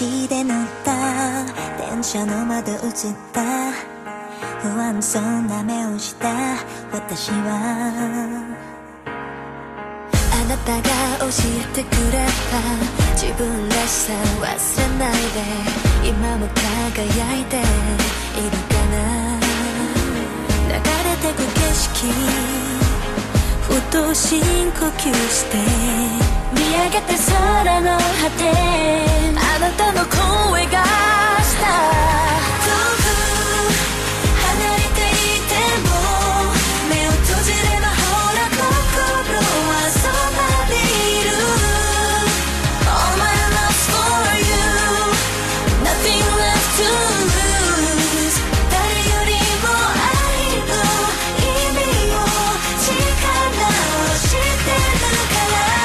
血で塗った電車の窓映った不安そうな目をした私はあなたが教えてくれた自分らしさ忘れないで今も輝いているかな流れてく景色ふと深呼吸して見上げて空の果てあなたの声がした遠く離れていても目を閉じればほら心はそばにいる All my love's for you Nothing left to lose 誰よりも愛の意味を力を知ってるから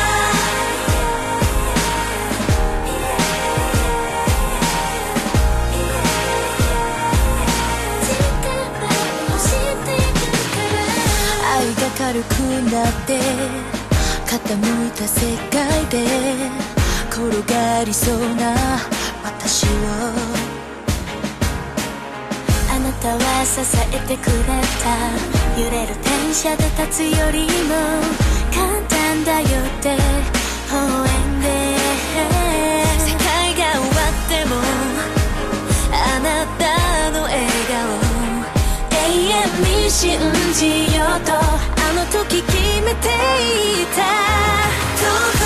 愛が軽くなって傾いた世界で転がりそうな私をあなたは支えてくれた揺れる電車で立つよりも簡単だよって応援で世界が終わってもあなたの笑顔永遠に信じようとあの時決めていた遠く